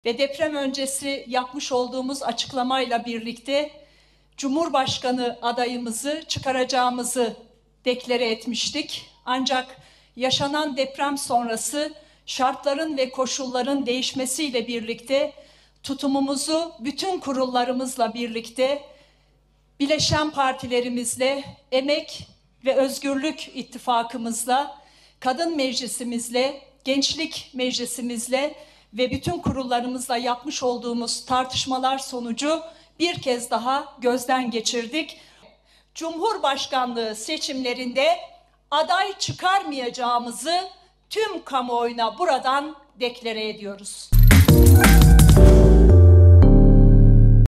Ve deprem öncesi yapmış olduğumuz açıklamayla birlikte Cumhurbaşkanı adayımızı çıkaracağımızı deklare etmiştik. Ancak yaşanan deprem sonrası şartların ve koşulların değişmesiyle birlikte tutumumuzu bütün kurullarımızla birlikte, bileşen partilerimizle, Emek ve Özgürlük İttifakımızla, Kadın Meclisimizle, Gençlik Meclisimizle ve bütün kurullarımızla yapmış olduğumuz tartışmalar sonucu bir kez daha gözden geçirdik. Cumhurbaşkanlığı seçimlerinde aday çıkarmayacağımızı tüm kamuoyuna buradan deklare ediyoruz.